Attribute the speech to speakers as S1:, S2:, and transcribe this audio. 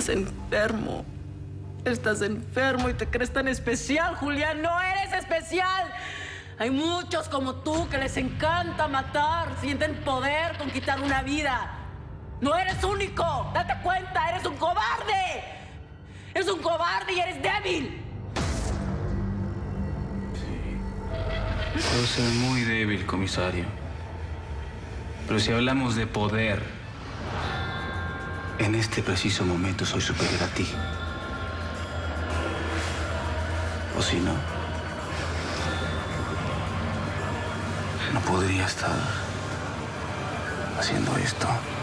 S1: enfermo. Estás enfermo y te crees tan especial, Julián. ¡No eres especial! Hay muchos como tú que les encanta matar, sienten poder con quitar una vida. ¡No eres único! ¡Date cuenta! ¡Eres un cobarde! ¡Eres un cobarde y eres débil!
S2: Sí. Puedo ser muy débil, comisario. Pero si hablamos de poder, en este preciso momento soy superior a ti. O si no, no podría estar haciendo esto.